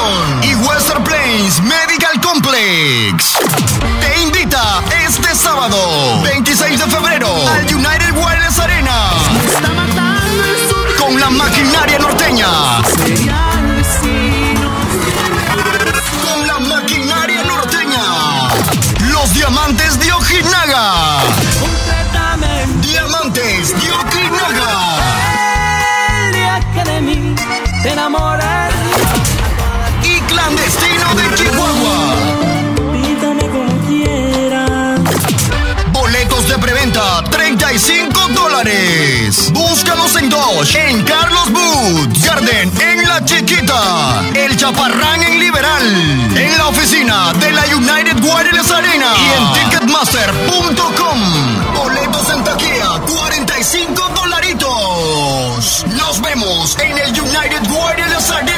y Western Plains Medical Complex te invita este sábado 26 de febrero al United Wireless Arena con la maquinaria norteña. Con la maquinaria norteña. Los Diamantes de Ojinaga. Diamantes de Ojinaga. El día que de mí te enamores. Y Clandestino de Chihuahua. Pídame como quieras. Boletos de preventa, $35. Búscanos en Dodge, en Carlos Booth, Garden, en La Chiquita, El Chaparrán en Liberal, en la oficina de la United Wireless Arena y en Ticketmaster.com. Boletos en taquilla, $45. Nos vemos en el United Wireless Arena.